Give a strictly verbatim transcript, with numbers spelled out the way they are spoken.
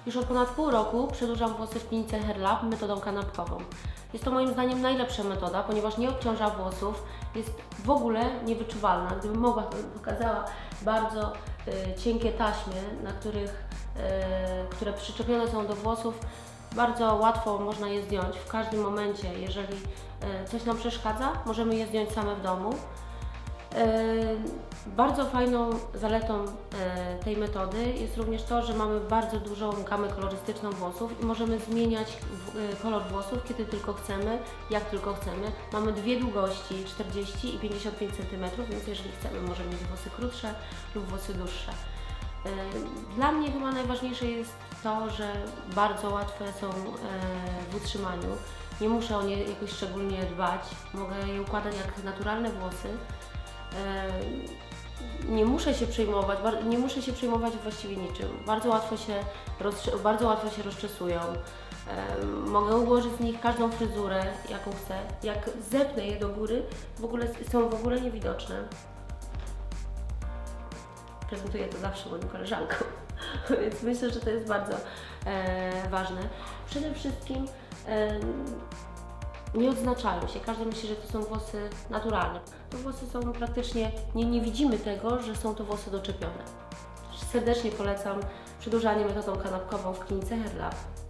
Już od ponad pół roku przedłużam włosy w klinice Hair Lab metodą kanapkową. Jest to moim zdaniem najlepsza metoda, ponieważ nie obciąża włosów, jest w ogóle niewyczuwalna. Gdybym mogła, to bym pokazała bardzo y, cienkie taśmy, na których, y, które przyczepione są do włosów. Bardzo łatwo można je zdjąć w każdym momencie. Jeżeli y, coś nam przeszkadza, możemy je zdjąć same w domu. Bardzo fajną zaletą tej metody jest również to, że mamy bardzo dużą gamę kolorystyczną włosów i możemy zmieniać kolor włosów, kiedy tylko chcemy, jak tylko chcemy. Mamy dwie długości, czterdzieści i pięćdziesiąt pięć centymetrów, więc jeżeli chcemy, możemy mieć włosy krótsze lub włosy dłuższe. Dla mnie chyba najważniejsze jest to, że bardzo łatwe są w utrzymaniu. Nie muszę o nie jakoś szczególnie dbać, mogę je układać jak naturalne włosy. Nie muszę się przejmować, nie muszę się przejmować właściwie niczym. Bardzo łatwo się, bardzo łatwo się rozczesują. Mogę ułożyć z nich każdą fryzurę, jaką chcę. Jak zepnę je do góry, w ogóle są w ogóle niewidoczne. Prezentuję to zawsze moim koleżankom, więc myślę, że to jest bardzo e, ważne. Przede wszystkim e, nie odznaczają się. Każdy myśli, że to są włosy naturalne. Te włosy są praktycznie, nie, nie widzimy tego, że są to włosy doczepione. Serdecznie polecam przedłużanie metodą kanapkową w klinice Hair Lab.